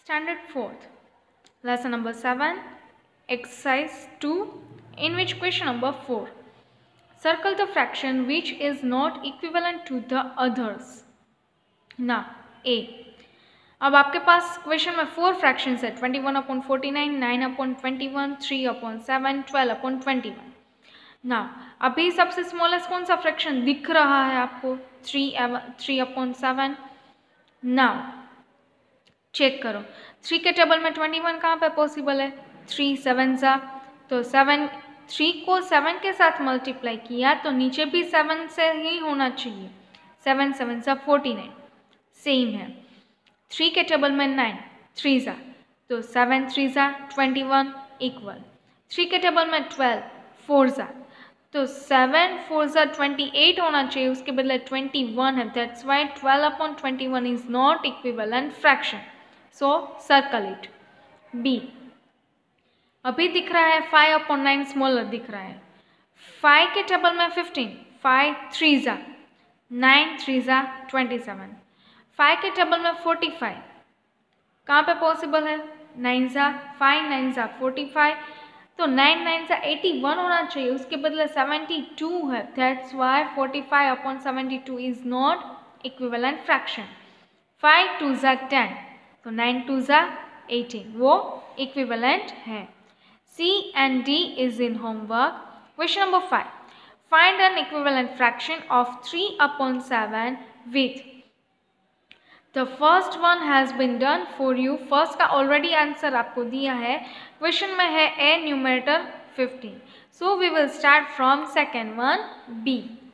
Standard 4th, lesson number 7, exercise 2, in which question number 4. Circle the fraction which is not equivalent to the others. Now, A. अब आपके पास question में 4 fractions है, 21/49, 9/21, 3/7, 12/21. ना अभी सबसे smallest कौन सा फ्रैक्शन दिख रहा है आपको? 3/7. नाउ चेक करो, 3 के टेबल में 21 कहाँ पे पॉसिबल है? 3 7 सा, तो 3 को 7 के साथ मल्टीप्लाई किया तो नीचे भी 7 से ही होना चाहिए. 7 7 सा 49 सेम है. 3 के टेबल में 9 3 सा, तो 7 3 सा 21 इक्वल. 3 के टेबल में 12 4 सा, तो 7 4 सा 28 होना चाहिए, उसके बदले 21 है. That's why 12/21 is not equivalent fraction. So circle it. B. अभी दिख रहा है 5/9 स्मॉलर दिख रहा है. 5 के टेबल में 15, 5 3 सा 9 3 सा 27. 5 के टेबल में 45 कहाँ पे पॉसिबल है? 9 सा 5 9 सा 45, तो 9 9 सा 81 होना चाहिए, उसके बदले 72 है. That's why 45/72 is not equivalent fraction. 5 2 सा 10, तो 9 2 सा 18, वो इक्विवेलेंट है. C and D is in homework. Question number 5. Find an equivalent fraction of 3/7 with. The first one has been done for you. First का already answer आपको दिया है. Question में है A numerator 15. So we will start from second one, B.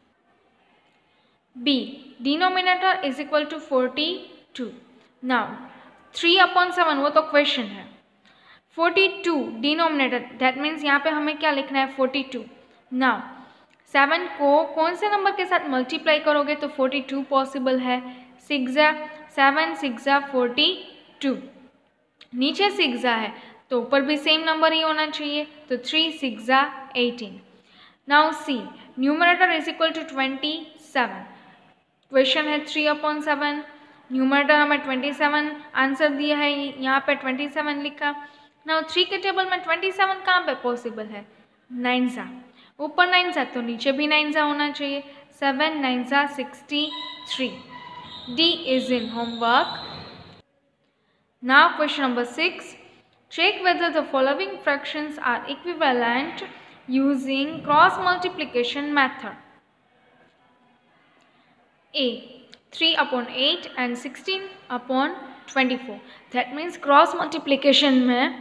B. Denominator is equal to 42. Now 3/7 वो तो question है. 42 denominator, that means यहाँ पे हमें क्या लिखना है? 42. नाउ 7 को कौन से नंबर के साथ मल्टीप्लाई करोगे तो 42 पॉसिबल है? 6 7 6 42. नीचे 6 है तो ऊपर भी सेम नंबर ही होना चाहिए, तो 3 6 18. Now C. Numerator is equal to 27. Question है 3/7, न्यूमरेटर हमें 27 आंसर दिया है, यहाँ पे 27 लिखा. नाउ 3 के टेबल में 27 कहाँ पे पॉसिबल है? 9 सा, ऊपर 9 सा तो नीचे भी 9 सा होना चाहिए. 7 9 सा 63. D is in homework. Now question number 6. Check whether the following fractions are equivalent using cross multiplication method. A. 3/8 and 16/24. That means cross multiplication में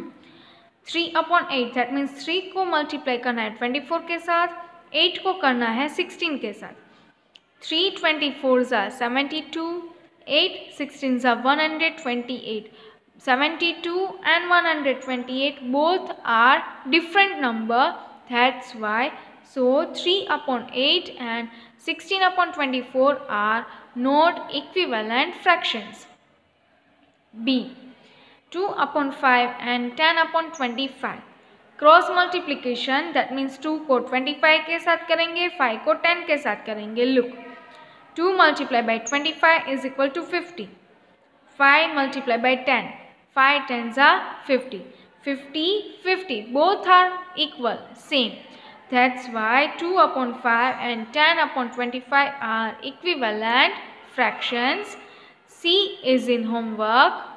3/8, दैट मीन्स 3 को मल्टीप्लाई करना है 24 के साथ, 8 को करना है 16 के साथ. 3 24 ज़ा 72, 8 16 ज़ा 128. 72 and 128 both are different number. That's why so 3/8 and 16/24 are not equivalent fractions. B. 2/5 and 10/25. Cross multiplication, that means 2 को 25 के साथ करेंगे, 5 को 10 के साथ करेंगे. Look, 2 multiply by 25 is equal to 50. 5 multiply by 10, 5 10 ज़ा 50. 50 50 both are equal same. That's why 2/5 and 10/25 are equivalent fractions. C is in homework.